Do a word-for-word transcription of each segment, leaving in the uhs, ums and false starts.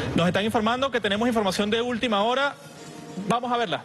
Nos están informando que tenemos información de última hora. Vamos a verla.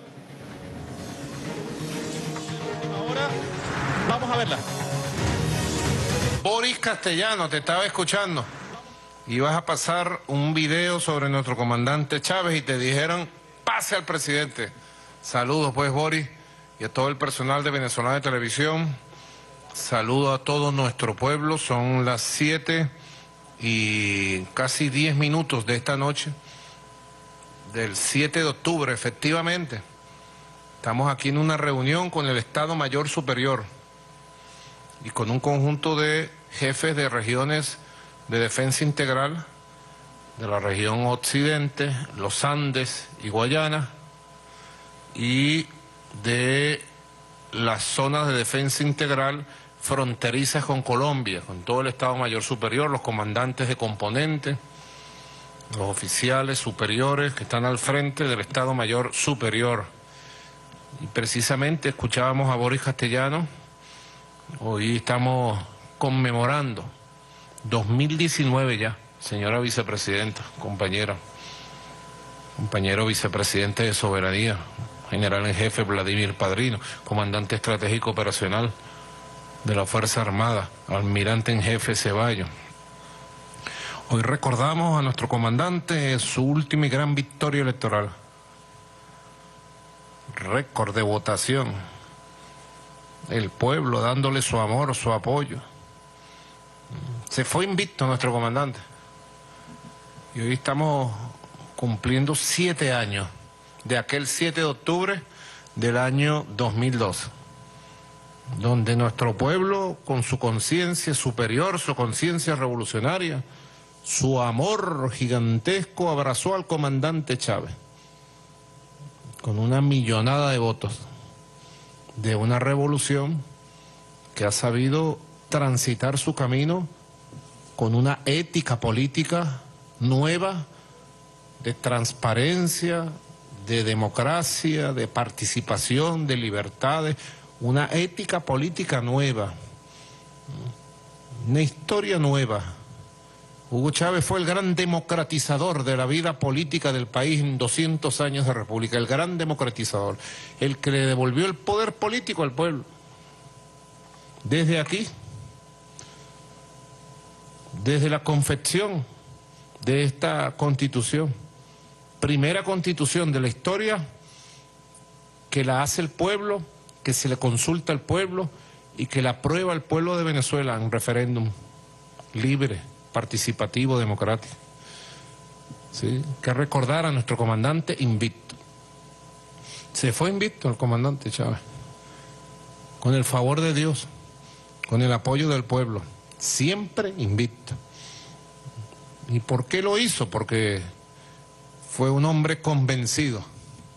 Ahora vamos a verla. Boris Castellano, te estaba escuchando. Ibas a pasar un video sobre nuestro comandante Chávez y te dijeron, pase al presidente. Saludos pues, Boris, y a todo el personal de Venezolana de Televisión. Saludo a todo nuestro pueblo. Son las siete y casi diez minutos de esta noche, del siete de octubre, efectivamente. Estamos aquí en una reunión con el Estado Mayor Superior y con un conjunto de jefes de regiones de defensa integral de la región Occidente, los Andes y Guayana, y de las zonas de defensa integral fronterizas con Colombia, con todo el Estado Mayor Superior, los comandantes de componentes, los oficiales superiores que están al frente del Estado Mayor Superior. Y precisamente escuchábamos a Boris Castellano. Hoy estamos conmemorando dos mil diecinueve ya, señora vicepresidenta, compañera, compañero vicepresidente de Soberanía, general en jefe Vladimir Padrino, comandante estratégico operacional de la Fuerza Armada, almirante en jefe Ceballos. Hoy recordamos a nuestro comandante su última y gran victoria electoral. Récord de votación. El pueblo dándole su amor, su apoyo. Se fue invicto nuestro comandante. Y hoy estamos cumpliendo siete años de aquel siete de octubre del año dos mil doce. Donde nuestro pueblo, con su conciencia superior, su conciencia revolucionaria, su amor gigantesco, abrazó al comandante Chávez con una millonada de votos de una revolución que ha sabido transitar su camino con una ética política nueva, de transparencia, de democracia, de participación, de libertades, una ética política nueva, una historia nueva. Hugo Chávez fue el gran democratizador de la vida política del país en doscientos años de república, el gran democratizador, el que le devolvió el poder político al pueblo. Desde aquí, desde la confección de esta constitución, primera constitución de la historia que la hace el pueblo, que se le consulta al pueblo y que la aprueba el pueblo de Venezuela en referéndum libre, participativo, democrático. ¿Sí? Que recordar a nuestro comandante invicto. Se fue invicto el comandante Chávez, con el favor de Dios, con el apoyo del pueblo, siempre invicto. ¿Y por qué lo hizo? Porque fue un hombre convencido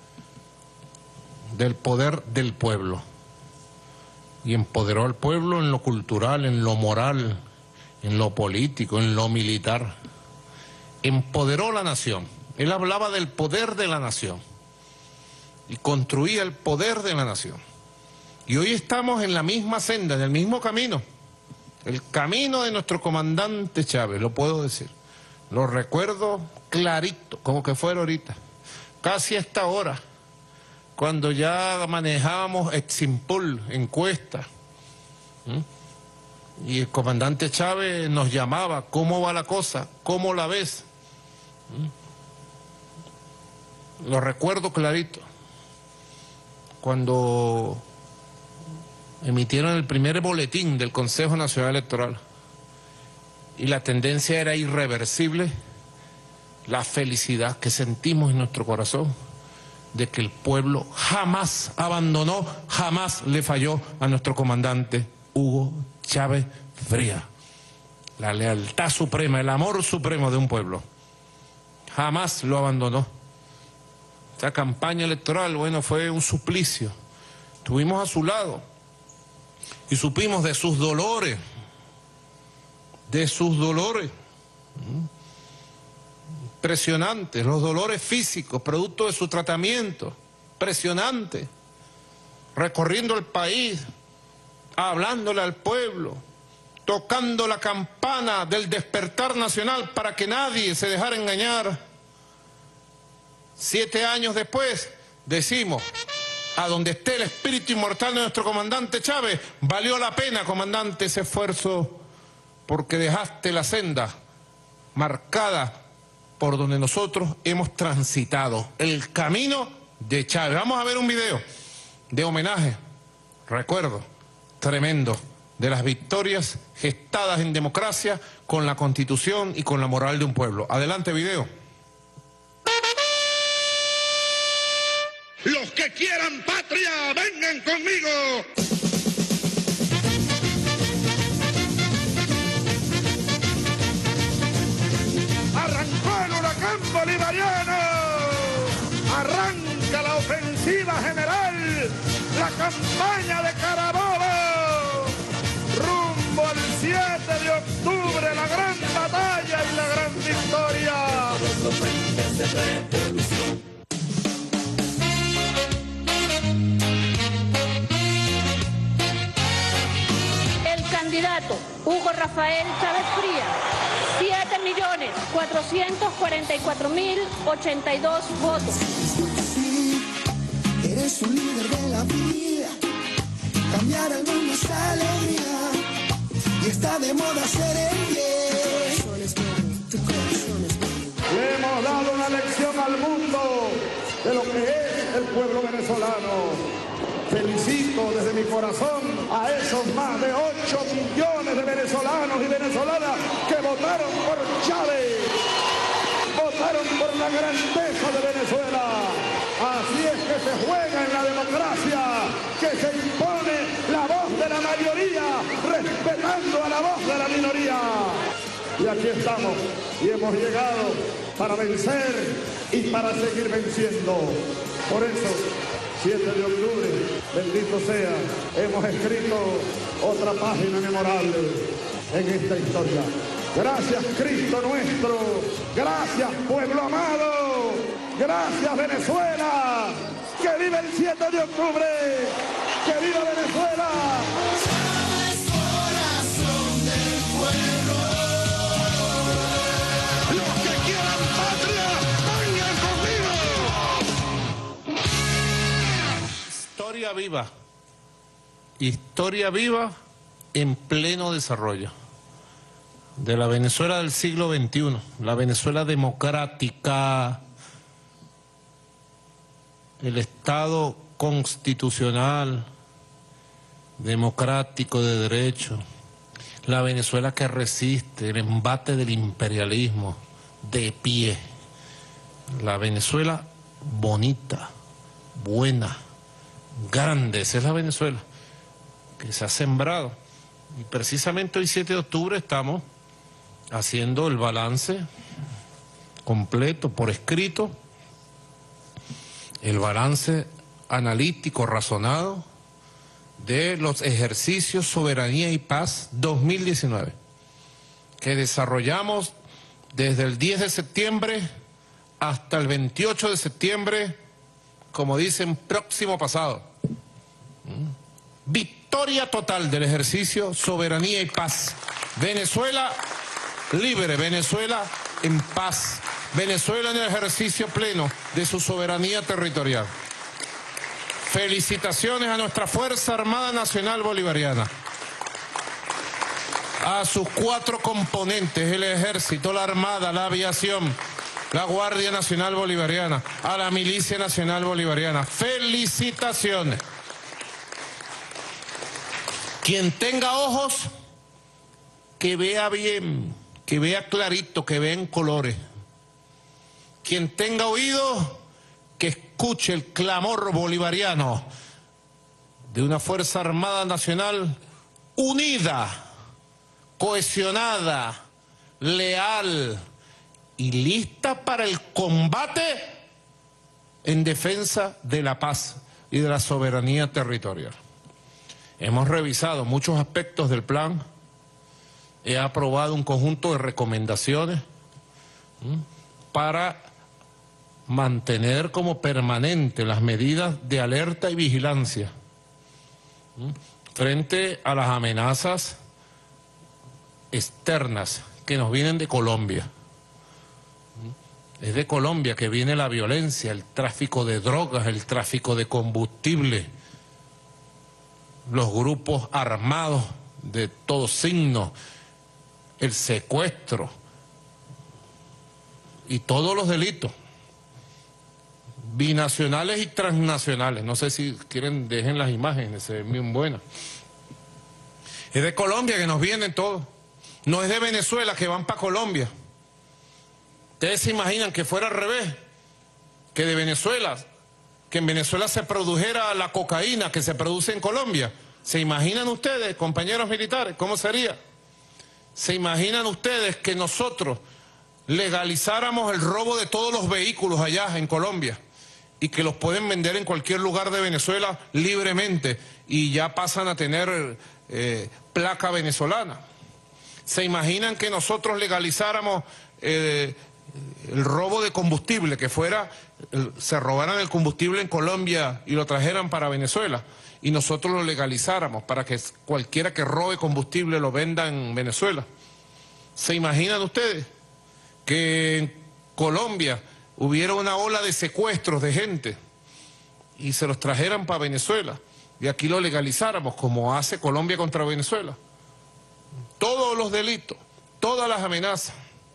del poder del pueblo y empoderó al pueblo en lo cultural, en lo moral, en lo político, en lo militar. Empoderó la nación. Él hablaba del poder de la nación y construía el poder de la nación. Y hoy estamos en la misma senda, en el mismo camino, el camino de nuestro comandante Chávez, lo puedo decir. Lo recuerdo clarito, como que fuera ahorita, casi a esta hora, cuando ya manejábamos Eximpul, encuesta, ¿Mm? y el comandante Chávez nos llamaba, ¿cómo va la cosa? ¿Cómo la ves? ¿Mm? Lo recuerdo clarito, cuando emitieron el primer boletín del Consejo Nacional Electoral y la tendencia era irreversible, la felicidad que sentimos en nuestro corazón de que el pueblo jamás abandonó, jamás le falló a nuestro comandante Hugo Chávez Frías. La lealtad suprema, el amor supremo de un pueblo. Jamás lo abandonó. Esta campaña electoral, bueno, fue un suplicio. Estuvimos a su lado y supimos de sus dolores, de sus dolores. Impresionantes, los dolores físicos, producto de su tratamiento, impresionante, recorriendo el país, hablándole al pueblo, tocando la campana del despertar nacional para que nadie se dejara engañar, Siete años después, decimos, a donde esté el espíritu inmortal de nuestro comandante Chávez, valió la pena, comandante, ese esfuerzo, porque dejaste la senda marcada por donde nosotros hemos transitado, el camino de Chávez. Vamos a ver un video de homenaje, recuerdo, tremendo, de las victorias gestadas en democracia con la Constitución y con la moral de un pueblo. Adelante, video. Los que quieran patria, vengan conmigo. Arrancó el huracán bolivariano. Arranca la ofensiva general. La campaña de Carabobo. Rumbo al siete de octubre, la gran batalla y la gran victoria. Candidato Hugo Rafael Chávez Frías, siete millones cuatrocientos cuarenta y cuatro mil ochenta y dos votos. Sí, eres un líder de la vida, cambiar el mundo es alegría, y está de moda ser el bien. Le hemos dado una lección al mundo de lo que es el pueblo venezolano. Felicito desde mi corazón a esos más de ocho millones de venezolanos y venezolanas que votaron por Chávez, votaron por la grandeza de Venezuela. Así es que se juega en la democracia, que se impone la voz de la mayoría, respetando a la voz de la minoría. Y aquí estamos, y hemos llegado para vencer y para seguir venciendo. Por eso, siete de octubre, bendito sea, hemos escrito otra página memorable en esta historia. Gracias, Cristo nuestro. Gracias, pueblo amado. Gracias, Venezuela. ¡Que viva el siete de octubre! ¡Que viva Venezuela! Chávez, corazón del pueblo. Los que quieran patria, vengan conmigo. Historia viva, historia viva en pleno desarrollo de la Venezuela del siglo veintiuno, la Venezuela democrática, el Estado constitucional, democrático de derecho, la Venezuela que resiste el embate del imperialismo de pie, la Venezuela bonita, buena, grande. Esa es la Venezuela que se ha sembrado. Y precisamente hoy siete de octubre estamos haciendo el balance completo, por escrito, el balance analítico, razonado, de los ejercicios Soberanía y Paz dos mil diecinueve, que desarrollamos desde el diez de septiembre hasta el veintiocho de septiembre, como dicen, próximo pasado. Victoria total del ejercicio Soberanía y Paz. Venezuela libre, Venezuela en paz, Venezuela en el ejercicio pleno de su soberanía territorial. Felicitaciones a nuestra Fuerza Armada Nacional Bolivariana, a sus cuatro componentes, el Ejército, la Armada, la Aviación, la Guardia Nacional Bolivariana, a la Milicia Nacional Bolivariana. Felicitaciones. Quien tenga ojos, que vea bien, que vea clarito, que vea en colores. Quien tenga oídos, que escuche el clamor bolivariano de una Fuerza Armada Nacional unida, cohesionada, leal y lista para el combate en defensa de la paz y de la soberanía territorial. Hemos revisado muchos aspectos del plan, he aprobado un conjunto de recomendaciones ¿m? para mantener como permanente las medidas de alerta y vigilancia ¿m? frente a las amenazas externas que nos vienen de Colombia. Es de Colombia que viene la violencia, el tráfico de drogas, el tráfico de combustible, los grupos armados de todo signo, el secuestro y todos los delitos, binacionales y transnacionales. No sé si quieren, dejen las imágenes, se ven bien buenas. Es de Colombia que nos vienen todos, no es de Venezuela que van para Colombia. ¿Ustedes se imaginan que fuera al revés? Que de Venezuela, que en Venezuela se produjera la cocaína que se produce en Colombia. ¿Se imaginan ustedes, compañeros militares, cómo sería? ¿Se imaginan ustedes que nosotros legalizáramos el robo de todos los vehículos allá en Colombia y que los pueden vender en cualquier lugar de Venezuela libremente y ya pasan a tener eh, placa venezolana? ¿Se imaginan que nosotros legalizáramos eh, el robo de combustible, que fuera, el, se robaran el combustible en Colombia y lo trajeran para Venezuela y nosotros lo legalizáramos para que cualquiera que robe combustible lo venda en Venezuela? ¿Se imaginan ustedes que en Colombia hubiera una ola de secuestros de gente y se los trajeran para Venezuela y aquí lo legalizáramos como hace Colombia contra Venezuela? Todos los delitos, todas las amenazas,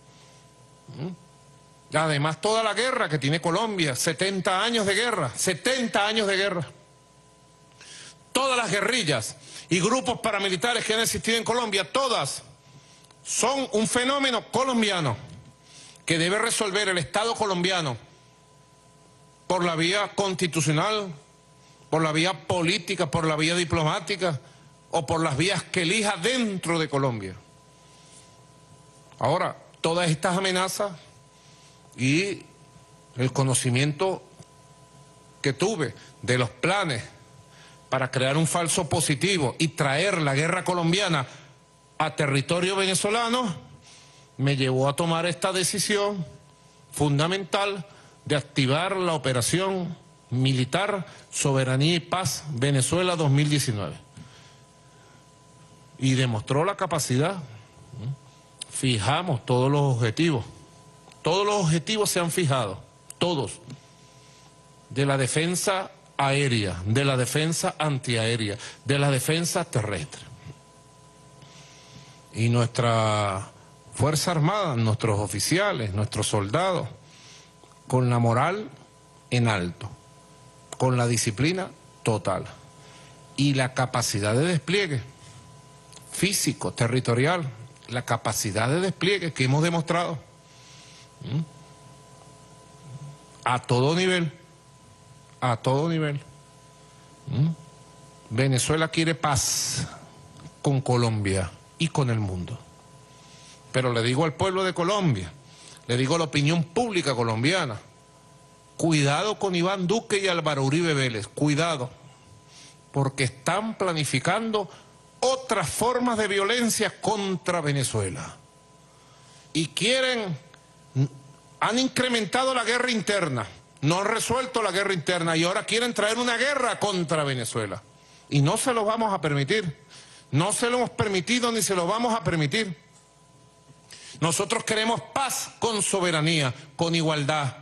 además toda la guerra que tiene Colombia, setenta años de guerra, setenta años de guerra. Todas las guerrillas y grupos paramilitares que han existido en Colombia, todas son un fenómeno colombiano que debe resolver el Estado colombiano por la vía constitucional, por la vía política, por la vía diplomática o por las vías que elija dentro de Colombia. Ahora, todas estas amenazas y el conocimiento que tuve de los planes para crear un falso positivo y traer la guerra colombiana a territorio venezolano, me llevó a tomar esta decisión fundamental de activar la operación militar Soberanía y Paz Venezuela dos mil diecinueve. Y demostró la capacidad. Fijamos todos los objetivos. Todos los objetivos se han fijado, todos. De la defensa aérea, de la defensa antiaérea, de la defensa terrestre. Y nuestra Fuerza Armada, nuestros oficiales, nuestros soldados, con la moral en alto, con la disciplina total y la capacidad de despliegue físico, territorial, la capacidad de despliegue que hemos demostrado ¿Mm? a todo nivel, a todo nivel. ¿Mm? Venezuela quiere paz con Colombia y con el mundo. Pero le digo al pueblo de Colombia, le digo a la opinión pública colombiana, cuidado con Iván Duque y Álvaro Uribe Vélez, cuidado, porque están planificando otras formas de violencia contra Venezuela. Y quieren, han incrementado la guerra interna, no han resuelto la guerra interna y ahora quieren traer una guerra contra Venezuela. Y no se lo vamos a permitir, no se lo hemos permitido ni se lo vamos a permitir. Nosotros queremos paz con soberanía, con igualdad.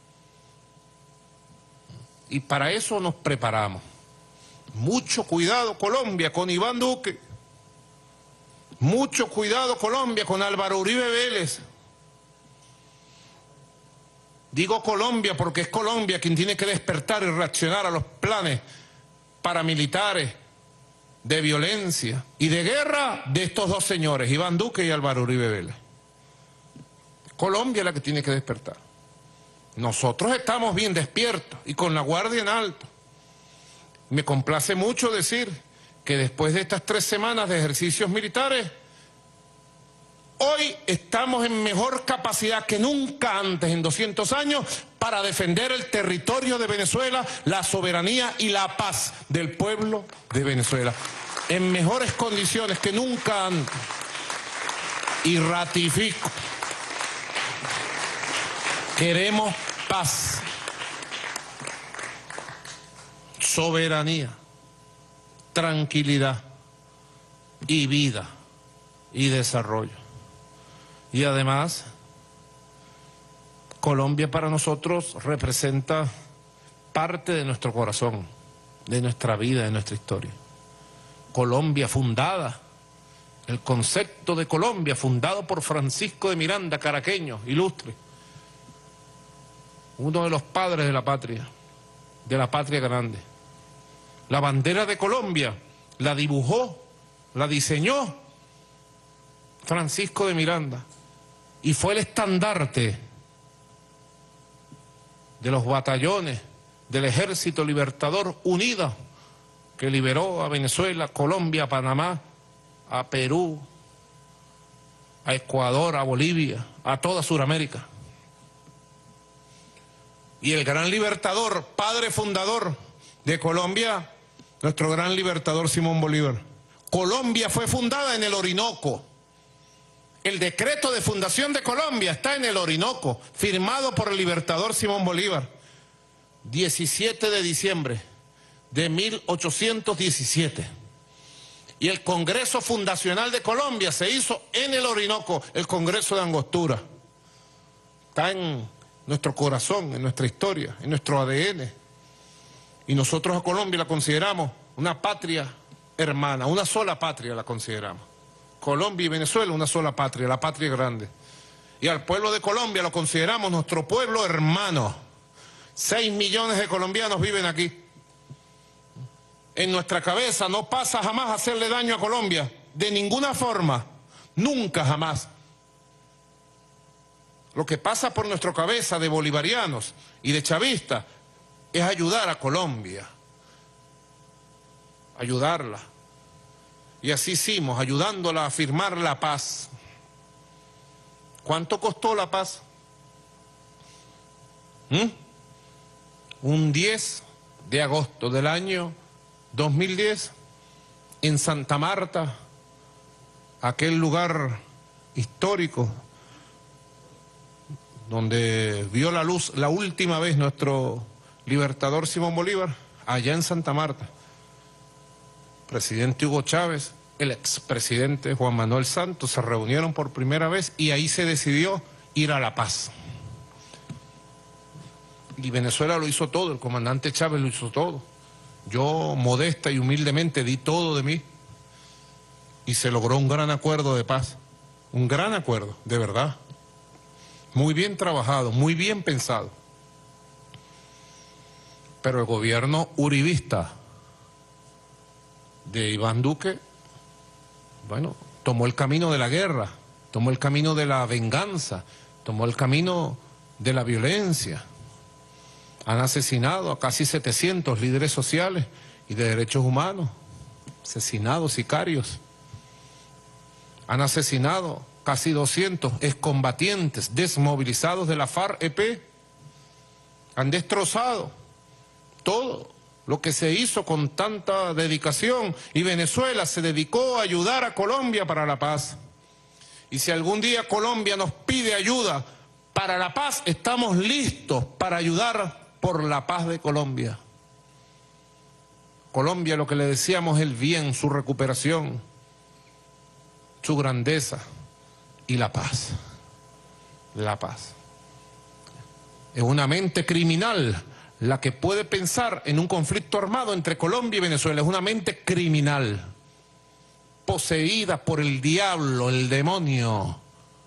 Y para eso nos preparamos. Mucho cuidado Colombia con Iván Duque. Mucho cuidado Colombia con Álvaro Uribe Vélez. Digo Colombia porque es Colombia quien tiene que despertar y reaccionar a los planes paramilitares de violencia y de guerra de estos dos señores, Iván Duque y Álvaro Uribe Vélez. Colombia es la que tiene que despertar. Nosotros estamos bien despiertos y con la guardia en alto. Me complace mucho decir que después de estas tres semanas de ejercicios militares, hoy estamos en mejor capacidad que nunca antes en doscientos años para defender el territorio de Venezuela, la soberanía y la paz del pueblo de Venezuela. En mejores condiciones que nunca antes. Y ratifico. Queremos paz, soberanía, tranquilidad y vida y desarrollo. Y además, Colombia para nosotros representa parte de nuestro corazón, de nuestra vida, de nuestra historia. Colombia fundada, el concepto de Colombia fundado por Francisco de Miranda, caraqueño, ilustre, uno de los padres de la patria, de la patria grande. La bandera de Colombia la dibujó, la diseñó Francisco de Miranda y fue el estandarte de los batallones del Ejército Libertador Unido que liberó a Venezuela, Colombia, a Panamá, a Perú, a Ecuador, a Bolivia, a toda Sudamérica. Y el gran libertador, padre fundador de Colombia, nuestro gran libertador Simón Bolívar. Colombia fue fundada en el Orinoco. El decreto de fundación de Colombia está en el Orinoco, firmado por el libertador Simón Bolívar, diecisiete de diciembre de mil ochocientos diecisiete. Y el Congreso Fundacional de Colombia se hizo en el Orinoco, el Congreso de Angostura. Está en nuestro corazón, en nuestra historia, en nuestro A D N. Y nosotros a Colombia la consideramos una patria hermana, una sola patria la consideramos. Colombia y Venezuela, una sola patria, la patria grande. Y al pueblo de Colombia lo consideramos nuestro pueblo hermano. Seis millones de colombianos viven aquí. En nuestra cabeza no pasa jamás hacerle daño a Colombia, de ninguna forma, nunca jamás. Lo que pasa por nuestra cabeza de bolivarianos y de chavistas es ayudar a Colombia, ayudarla. Y así hicimos, ayudándola a firmar la paz. ¿Cuánto costó la paz? ¿Mm? Un diez de agosto del año dos mil diez, en Santa Marta, aquel lugar histórico donde vio la luz la última vez nuestro libertador Simón Bolívar, allá en Santa Marta. Presidente Hugo Chávez, el expresidente Juan Manuel Santos se reunieron por primera vez y ahí se decidió ir a la paz. Y Venezuela lo hizo todo, el comandante Chávez lo hizo todo. Yo modesta y humildemente di todo de mí y se logró un gran acuerdo de paz, un gran acuerdo, de verdad. Muy bien trabajado, muy bien pensado. Pero el gobierno uribista de Iván Duque, bueno, tomó el camino de la guerra, tomó el camino de la venganza, tomó el camino de la violencia. Han asesinado a casi setecientos líderes sociales y de derechos humanos, asesinados, sicarios. Han asesinado casi doscientos excombatientes desmovilizados de la FARC-E P. Han destrozado todo lo que se hizo con tanta dedicación y Venezuela se dedicó a ayudar a Colombia para la paz. Y si algún día Colombia nos pide ayuda para la paz, estamos listos para ayudar por la paz de Colombia. Colombia, lo que le decíamos, el bien, su recuperación, su grandeza y la paz. La paz. Es una mente criminal la que puede pensar en un conflicto armado entre Colombia y Venezuela. Es una mente criminal, poseída por el diablo, el demonio.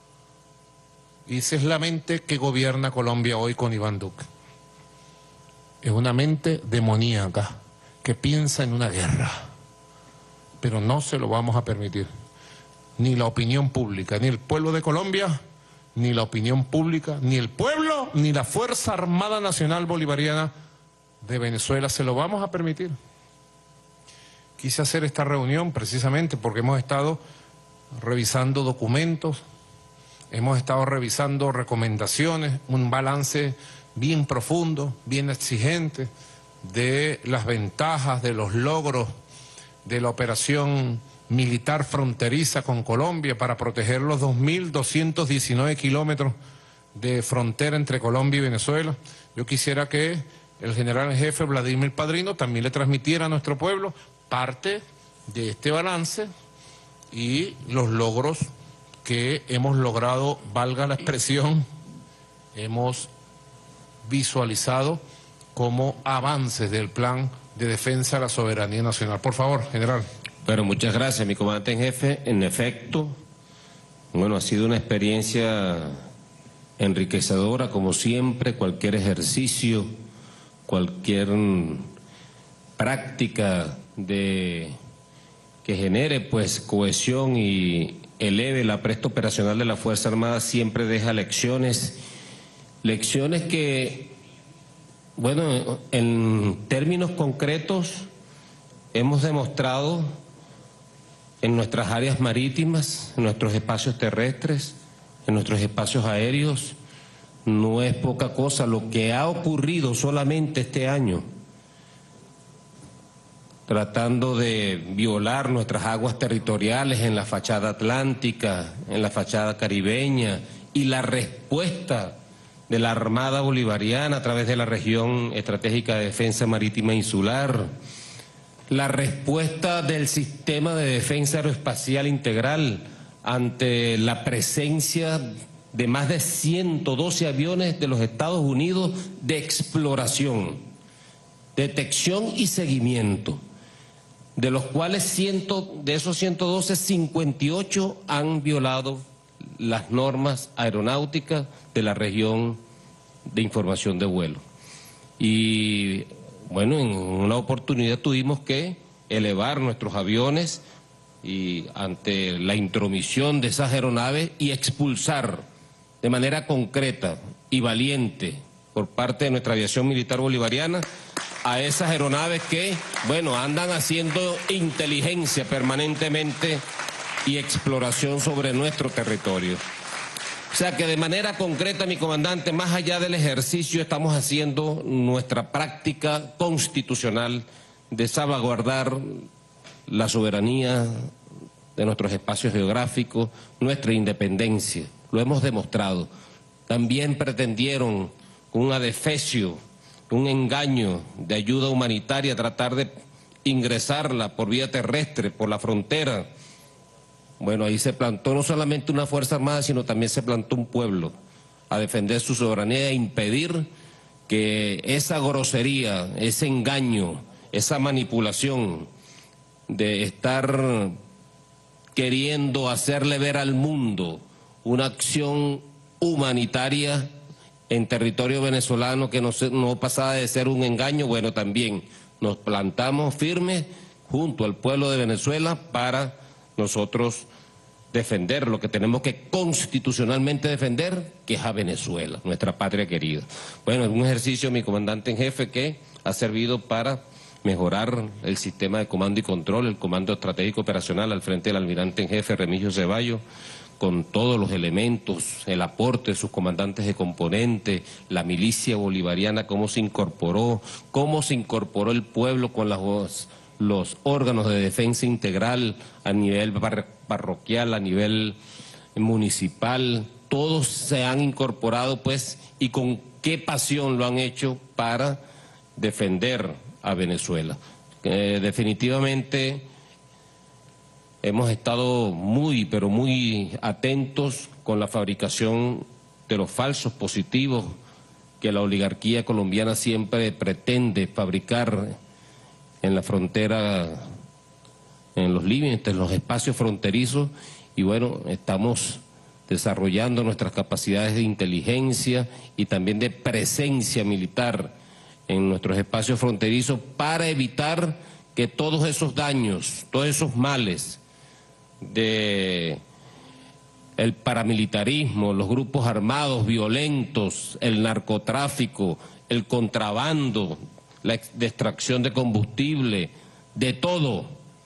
Y esa es la mente que gobierna Colombia hoy con Iván Duque. Es una mente demoníaca que piensa en una guerra, pero no se lo vamos a permitir. Ni la opinión pública, ni el pueblo de Colombia, ni la opinión pública, ni el pueblo, ni la Fuerza Armada Nacional Bolivariana de Venezuela se lo vamos a permitir. Quise hacer esta reunión precisamente porque hemos estado revisando documentos, hemos estado revisando recomendaciones, un balance bien profundo, bien exigente, de las ventajas, de los logros de la operación militar fronteriza con Colombia para proteger los dos mil doscientos diecinueve kilómetros de frontera entre Colombia y Venezuela. Yo quisiera que el general jefe Vladimir Padrino también le transmitiera a nuestro pueblo parte de este balance y los logros que hemos logrado, valga la expresión, hemos visualizado como avances del plan de defensa de la soberanía nacional. Por favor, general. Bueno, muchas gracias, mi comandante en jefe. En efecto, bueno, ha sido una experiencia enriquecedora, como siempre, cualquier ejercicio, cualquier práctica de que genere pues cohesión y eleve la presta operacional de la Fuerza Armada siempre deja lecciones, lecciones que, bueno, en términos concretos hemos demostrado en nuestras áreas marítimas, en nuestros espacios terrestres, en nuestros espacios aéreos. No es poca cosa lo que ha ocurrido solamente este año, tratando de violar nuestras aguas territoriales en la fachada atlántica, en la fachada caribeña, y la respuesta de la Armada Bolivariana a través de la Región Estratégica de Defensa Marítima Insular, la respuesta del Sistema de Defensa Aeroespacial Integral ante la presencia de más de ciento doce aviones de los Estados Unidos de exploración, detección y seguimiento, de los cuales ciento, de esos ciento doce, cincuenta y ocho han violado las normas aeronáuticas de la región de información de vuelo. Y bueno, en una oportunidad tuvimos que elevar nuestros aviones y ante la intromisión de esas aeronaves y expulsar de manera concreta y valiente por parte de nuestra aviación militar bolivariana a esas aeronaves que, bueno, andan haciendo inteligencia permanentemente y exploración sobre nuestro territorio. O sea que de manera concreta, mi comandante, más allá del ejercicio, estamos haciendo nuestra práctica constitucional de salvaguardar la soberanía de nuestros espacios geográficos, nuestra independencia. Lo hemos demostrado. También pretendieron con un adefesio, un engaño de ayuda humanitaria, tratar de ingresarla por vía terrestre, por la frontera. Bueno, ahí se plantó no solamente una Fuerza Armada, sino también se plantó un pueblo a defender su soberanía e impedir que esa grosería, ese engaño, esa manipulación de estar queriendo hacerle ver al mundo una acción humanitaria en territorio venezolano que no, se, no pasaba de ser un engaño. Bueno, también nos plantamos firmes junto al pueblo de Venezuela para nosotros defender lo que tenemos que constitucionalmente defender, que es a Venezuela, nuestra patria querida. Bueno, es un ejercicio, mi comandante en jefe, que ha servido para mejorar el sistema de comando y control, el comando estratégico operacional al frente del almirante en jefe Remigio Ceballos, con todos los elementos, el aporte de sus comandantes de componente, la milicia bolivariana, cómo se incorporó, cómo se incorporó el pueblo con las, los órganos de defensa integral a nivel parroquial, a nivel municipal, todos se han incorporado pues, y con qué pasión lo han hecho para defender a Venezuela. Eh, definitivamente hemos estado muy, pero muy atentos con la fabricación de los falsos positivos que la oligarquía colombiana siempre pretende fabricar en la frontera, en los límites, en los espacios fronterizos, y bueno, estamos desarrollando nuestras capacidades de inteligencia y también de presencia militar en nuestros espacios fronterizos para evitar que todos esos daños, todos esos males de el paramilitarismo, los grupos armados violentos, el narcotráfico, el contrabando, la extracción de combustible, de todo,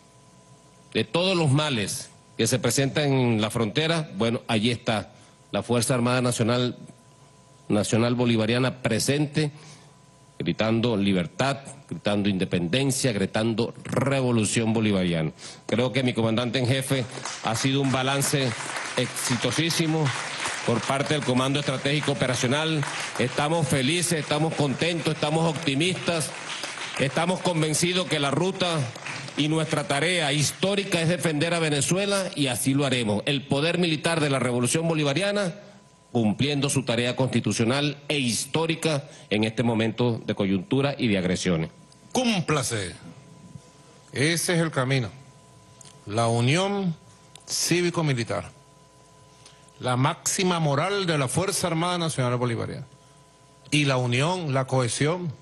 de todos los males que se presentan en la frontera, bueno, allí está la Fuerza Armada Nacional, Nacional Bolivariana presente, gritando libertad, gritando independencia, gritando revolución bolivariana. Creo que mi comandante en jefe ha sido un balance exitosísimo por parte del Comando Estratégico Operacional. Estamos felices, estamos contentos, estamos optimistas, estamos convencidos que la ruta y nuestra tarea histórica es defender a Venezuela y así lo haremos. El poder militar de la revolución bolivariana cumpliendo su tarea constitucional e histórica en este momento de coyuntura y de agresiones. Cúmplase. Ese es el camino. La unión cívico-militar. La máxima moral de la Fuerza Armada Nacional Bolivariana. Y la unión, la cohesión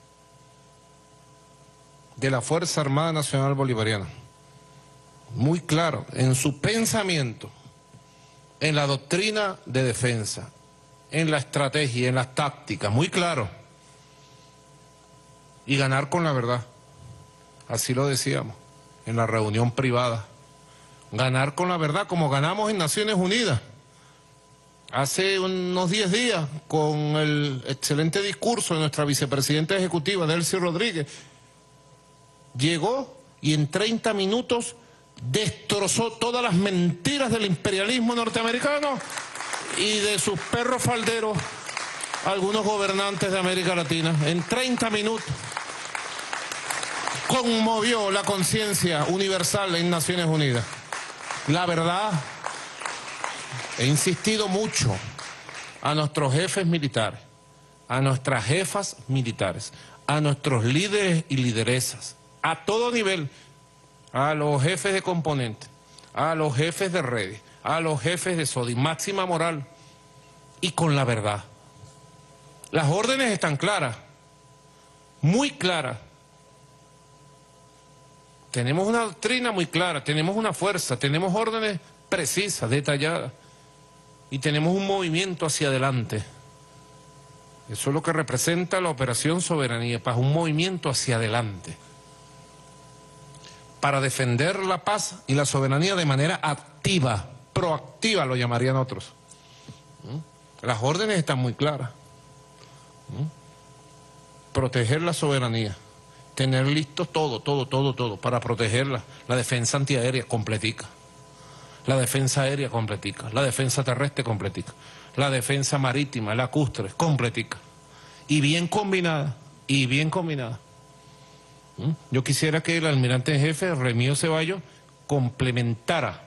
de la Fuerza Armada Nacional Bolivariana. Muy claro, en su pensamiento, en la doctrina de defensa, en la estrategia, en las tácticas, muy claro. Y ganar con la verdad. Así lo decíamos, en la reunión privada. Ganar con la verdad, como ganamos en Naciones Unidas. Hace unos diez días, con el excelente discurso de nuestra vicepresidenta ejecutiva, Delcy Rodríguez, llegó y en treinta minutos destrozó todas las mentiras del imperialismo norteamericano y de sus perros falderos, algunos gobernantes de América Latina. En treinta minutos conmovió la conciencia universal en Naciones Unidas. La verdad, he insistido mucho a nuestros jefes militares, a nuestras jefas militares, a nuestros líderes y lideresas, a todo nivel, a los jefes de componentes, a los jefes de redes, a los jefes de SODI, máxima moral y con la verdad. Las órdenes están claras, muy claras. Tenemos una doctrina muy clara, tenemos una fuerza, tenemos órdenes precisas, detalladas y tenemos un movimiento hacia adelante. Eso es lo que representa la Operación Soberanía Paz, un movimiento hacia adelante para defender la paz y la soberanía de manera activa, proactiva lo llamarían otros. Las órdenes están muy claras. Proteger la soberanía, tener listo todo, todo, todo, todo para protegerla. La defensa antiaérea completica, la defensa aérea completica, la defensa terrestre completica, la defensa marítima, lacustre completica y bien combinada, y bien combinada. Yo quisiera que el almirante en jefe, Remigio Ceballos, complementara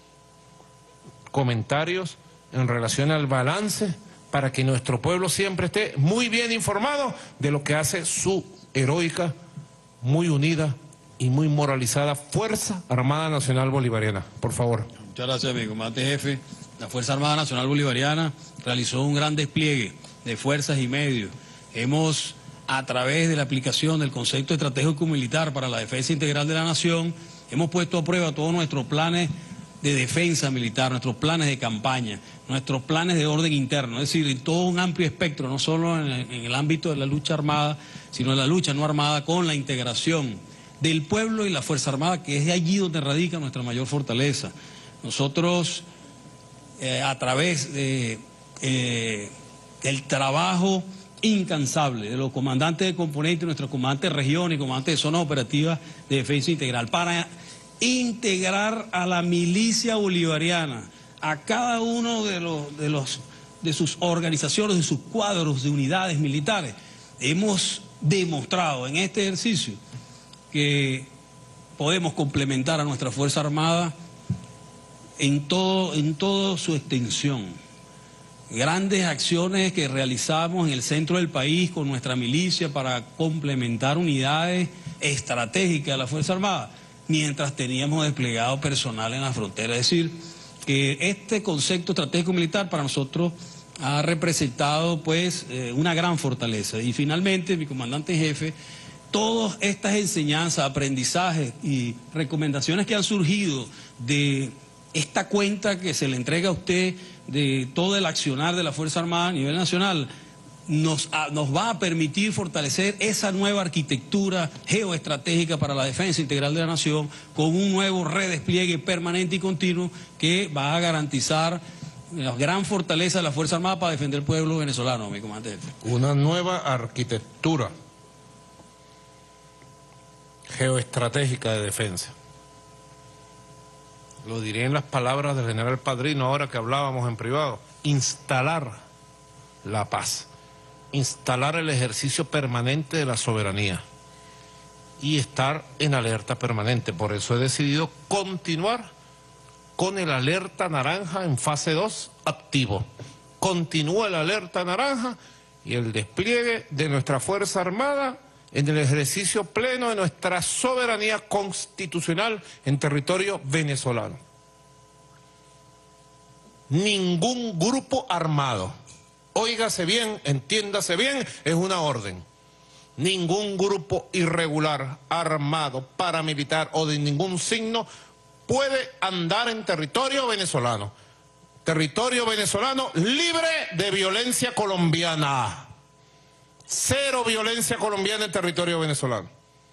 comentarios en relación al balance para que nuestro pueblo siempre esté muy bien informado de lo que hace su heroica, muy unida y muy moralizada Fuerza Armada Nacional Bolivariana. Por favor. Muchas gracias, mi comandante jefe. La Fuerza Armada Nacional Bolivariana realizó un gran despliegue de fuerzas y medios. Hemos, a través de la aplicación del concepto estratégico militar para la defensa integral de la nación, hemos puesto a prueba todos nuestros planes de defensa militar, nuestros planes de campaña, nuestros planes de orden interno, es decir, en todo un amplio espectro, no solo en, en el ámbito de la lucha armada, sino en la lucha no armada, con la integración del pueblo y la Fuerza Armada, que es de allí donde radica nuestra mayor fortaleza. Nosotros, eh, a través de, eh, del trabajo incansable de los comandantes de componentes, nuestros comandantes de región y comandantes de zonas operativas de defensa integral, para integrar a la milicia bolivariana, a cada uno de los, de los de sus organizaciones, de sus cuadros de unidades militares. Hemos demostrado en este ejercicio que podemos complementar a nuestra Fuerza Armada en todo, en toda su extensión. Grandes acciones que realizamos en el centro del país con nuestra milicia para complementar unidades estratégicas de la Fuerza Armada, mientras teníamos desplegado personal en la frontera. Es decir, que este concepto estratégico militar para nosotros ha representado pues eh, una gran fortaleza. Y finalmente, mi comandante en jefe, todas estas enseñanzas, aprendizajes y recomendaciones que han surgido de esta cuenta que se le entrega a usted de todo el accionar de la Fuerza Armada a nivel nacional, nos, a, nos va a permitir fortalecer esa nueva arquitectura geoestratégica para la defensa integral de la nación, con un nuevo redespliegue permanente y continuo que va a garantizar la gran fortaleza de la Fuerza Armada para defender el pueblo venezolano, mi comandante. Una nueva arquitectura geoestratégica de defensa. Lo diré en las palabras del general Padrino ahora que hablábamos en privado: instalar la paz, instalar el ejercicio permanente de la soberanía y estar en alerta permanente. Por eso he decidido continuar con el alerta naranja en fase dos activo. Continúa la alerta naranja y el despliegue de nuestra Fuerza Armada en el ejercicio pleno de nuestra soberanía constitucional en territorio venezolano. Ningún grupo armado, óigase bien, entiéndase bien, es una orden. Ningún grupo irregular, armado, paramilitar o de ningún signo puede andar en territorio venezolano. Territorio venezolano libre de violencia colombiana. Cero violencia colombiana en territorio venezolano.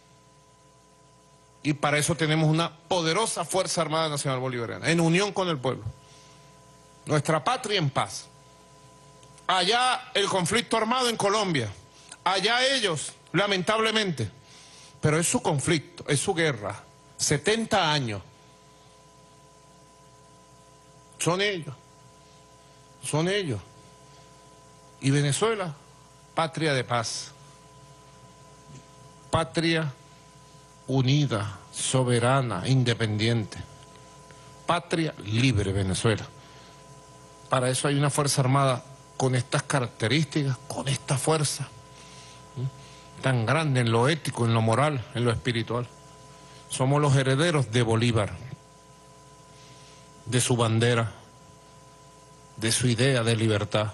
Y para eso tenemos una poderosa Fuerza Armada Nacional Bolivariana, en unión con el pueblo. Nuestra patria en paz. Allá el conflicto armado en Colombia. Allá ellos, lamentablemente. Pero es su conflicto, es su guerra. setenta años. Son ellos. Son ellos. Y Venezuela, patria de paz. Patria unida, soberana, independiente. Patria libre, Venezuela. Para eso hay una Fuerza Armada con estas características, con esta fuerza, ¿sí?, tan grande en lo ético, en lo moral, en lo espiritual. Somos los herederos de Bolívar, de su bandera, de su idea de libertad,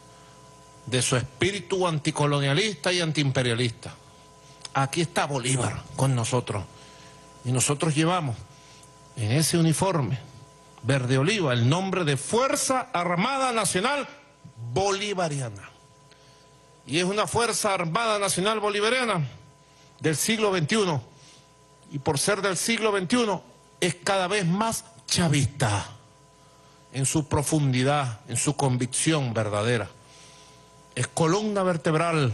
de su espíritu anticolonialista y antiimperialista. Aquí está Bolívar con nosotros, y nosotros llevamos en ese uniforme verde oliva el nombre de Fuerza Armada Nacional Bolivariana. Y es una Fuerza Armada Nacional Bolivariana del siglo veintiuno, y por ser del siglo veintiuno es cada vez más chavista en su profundidad, en su convicción verdadera. Es columna vertebral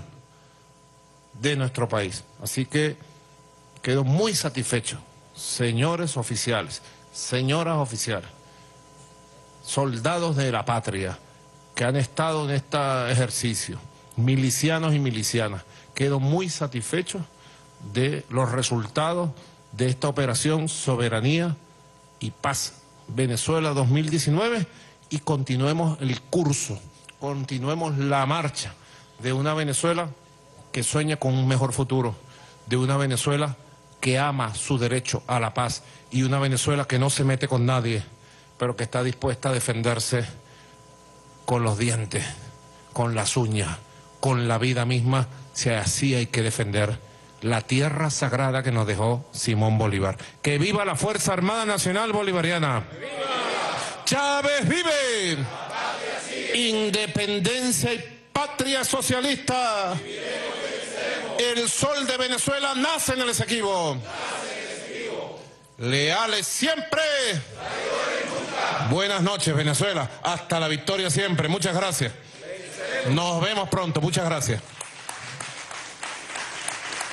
de nuestro país. Así que quedo muy satisfecho, señores oficiales, señoras oficiales, soldados de la patria que han estado en este ejercicio, milicianos y milicianas. Quedo muy satisfecho de los resultados de esta operación Soberanía y Paz Venezuela dos mil diecinueve, y continuemos el curso, continuemos la marcha de una Venezuela que sueña con un mejor futuro, de una Venezuela que ama su derecho a la paz, y una Venezuela que no se mete con nadie, pero que está dispuesta a defenderse con los dientes, con las uñas, con la vida misma, si así hay que defender la tierra sagrada que nos dejó Simón Bolívar. ¡Que viva la Fuerza Armada Nacional Bolivariana! ¡Viva! ¡Chávez vive! ¡Independencia y patria socialista! El sol de Venezuela nace en el Esequibo. Leales siempre. Buenas noches, Venezuela. Hasta la victoria siempre. Muchas gracias. Nos vemos pronto. Muchas gracias.